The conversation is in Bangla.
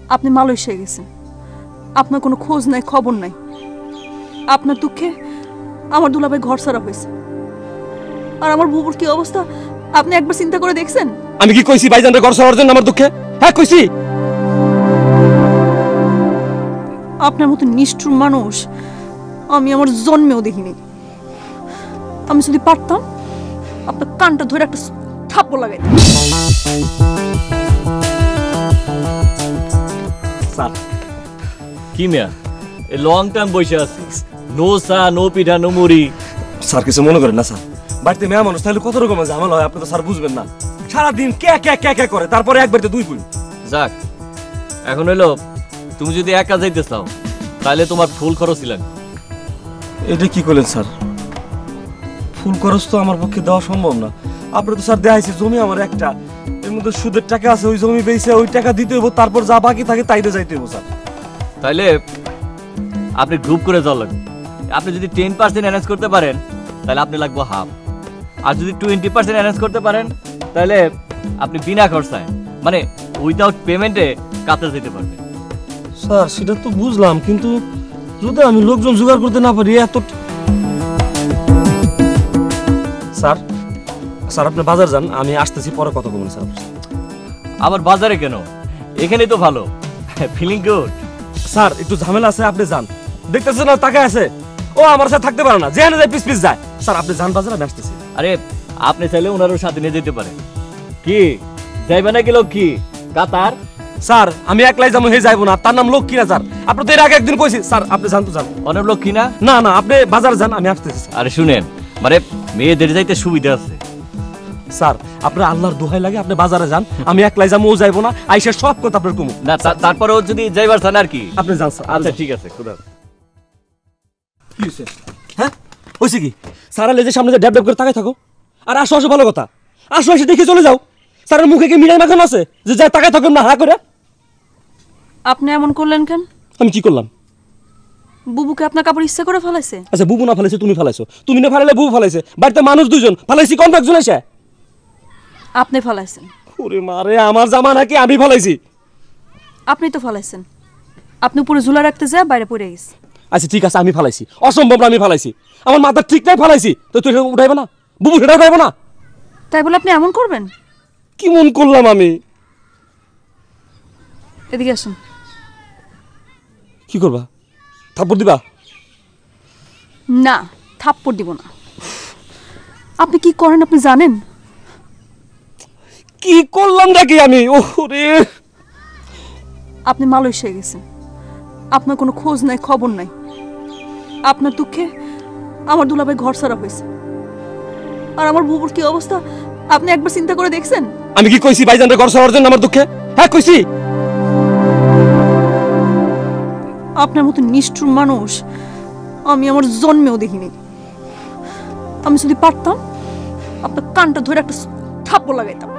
আপনি মালয়েশিয়া গেছেন, আপনার কোনো খোঁজ নাই, খবর নাই। আপনার দুঃখে আমার দুলাভাই ঘর ছাড়া হয়েছে। আর আমার বুবুর কি অবস্থা আপনি একবার চিন্তা করে দেখছেন? আমি কি কইছি ভাইজানরে ঘর ছাড়ার জন্য আমার দুঃখে? হ্যাঁ কইছি। আপনার মতো নিষ্ঠুর মানুষ আমি আমার জন্মেও দেখিনি। আমি যদি পারতাম আপনার কানটা ধরে একটা থাপ্পড় লাগাইতাম। স্যার কি মিয়া এ লং টাইম বসে আছিস, নো চা নো পিঠা নো মুড়ি। স্যার কিছু মনে করেন না স্যার, বাড়িতে মেয়ে মানুষ তাহলে কত রকমের ঝামেলা হয় আপনি তো স্যার বুঝবেন না। সারাদিন কে কে কে কে করে, তারপরে একবার তো দুই পুই। যাক, এখন হইলো তুমি যদি একা যাইতে চাও তাহলে তোমার ফুল খরচ লাগবে। এটা কি করলেন স্যার? ফুল খরচ তো আমার পক্ষে দেওয়া সম্ভব না। আপনি তো স্যার দেখাইছে জমি আমার একটা, এর মধ্যে সুদের টাকা আছে, ওই জমি বেচে ওই টাকা দিতে হইব, তারপর যা বাকি থাকে তাইতে যাইতে হইব স্যার। তাইলে আপনি গ্রুপ করে যাওয়া লাগবে। আপনি যদি 10% অ্যারেঞ্জ করতে পারেন তাহলে আপনি লাগবে হাফ, আর যদি 20% অ্যারেঞ্জ করতে পারেন তাহলে আপনি বিনা খরচায় মানে উইদাউট পেমেন্টে কাতার যেতে পারবেন। স্যার সেটা তো বুঝলাম, কিন্তু যদি আমি লোকজন জোগাড় করতে না পারি এত। স্যার স্যার আপনি বাজার যান, আমি আসতেছি, পরে কথা বলুন স্যার। আবার বাজারে কেন? এখানেই তো ভালো, ফিলিং গুড। স্যার একটু ঝামেলা আছে, আপনি যান। দেখতেছেন না টাকা আছে, ও আমার সাথে থাকতে পারে না, যেখানে যায় পিস পিস যায়। স্যার আপনি যান বাজার, আমি আসতেছি। আরে আপনি চাইলে ওনারও সাথে নিয়ে যেতে পারেন। কি যাইবে না কি লক্ষ্মী কাতার? স্যার আমি একলাই যাবো, হে যাইবো না, তার নাম লক্ষ্মী না স্যার। আপনি তো এর আগে একদিন কইছি। স্যার আপনি যান তো যান। অনেক লক্ষ্মী না? না না আপনি বাজার যান, আমি আসতেছি। আরে শুনেন, মানে মেয়েদের যাইতে সুবিধা আছে। স্যার আপনার আল্লাহর দোহাই লাগে, আপনি বাজারে যান, আমি একলাই যাবো, ও যাইবো না, আইসা সব কথা আপনার কমু না। তারপরেও যদি যাইবার চান আর কি, আপনি যান স্যার। আচ্ছা ঠিক আছে। খুদা কি হইছে? হ্যাঁ হইছে কি? স্যার লেজের সামনে যে ড্যাব ড্যাব করে তাকাই থাকো, আর আসো আসো ভালো কথা, আসো এসে দেখে চলে যাও। স্যারের মুখে কি মিঠাই মাখানো আছে যে যা তাকাই থাকুন না হা করে? আপনি এমন করলেন কেন? আমি কি করলাম? বুবুকে আপনার কাপড় ইচ্ছা করে ফেলাইছে? আচ্ছা বুবু না ফেলাইছে, তুমি ফেলাইছো। তুমি না ফেলাইলে বুবু ফেলাইছে। বাড়িতে মানুষ দুজন, ফেলাইছি কোন একজন এসে? আপনি ফেলাইছেন। ওরে মারে, আমার জামা নাকি আমি ফেলাইছি? আপনি তো ফেলাইছেন। আপনি উপরে ঝুলা রাখতে যা বাইরে পড়ে গেছে। আচ্ছা ঠিক আছে, আমি ফেলাইছি, অসম্ভব না, আমি ফেলাইছি। আমার মাথা ঠিক নাই, ফেলাইছি তো তুই উঠাইবে না? বুবু সেটা উঠাইবে না? তাই বলে আপনি এমন করবেন? কি মন করলাম আমি? এদিকে আসুন। কি করবা? থাপ্পড় দিবা? না, থাপ্পড় দিব না। আপনি কি করেন আপনি জানেন? কি করলাম নাকি আমি? ওরে আপনি মালয়েশিয়া গেছেন, আপনার কোনো খোঁজ নাই, খবর নাই। আপনার দুঃখে আমার দুলাভাই ঘর ছাড়া হয়েছে। আর আমার বুবুর কি অবস্থা আপনি একবার চিন্তা করে দেখছেন? আমি কি কইছি ভাইজানরে ঘর ছাড়ার জন্য আমার দুঃখে? হ্যাঁ কইছি। আপনার মতো নিষ্ঠুর মানুষ আমি আমার জন্মেও দেখিনি। আমি যদি পারতাম আপনার কানটা ধরে একটা থাপ্পড় লাগাইতাম।